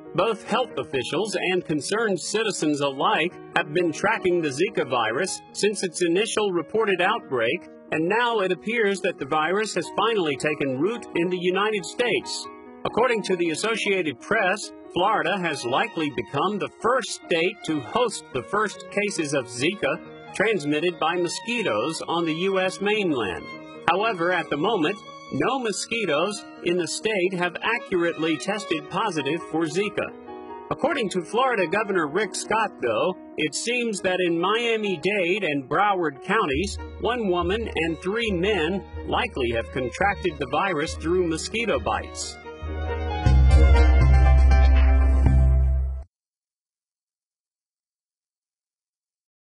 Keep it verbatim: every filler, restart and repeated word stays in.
Both health officials and concerned citizens alike have been tracking the Zika virus since its initial reported outbreak, and now it appears that the virus has finally taken root in the United States. According to the Associated Press, Florida has likely become the first state to host the first cases of Zika transmitted by mosquitoes on the U S mainland. However, at the moment, no mosquitoes in the state have accurately tested positive for Zika. According to Florida Governor Rick Scott, though, it seems that in Miami-Dade and Broward counties, one woman and three men likely have contracted the virus through mosquito bites.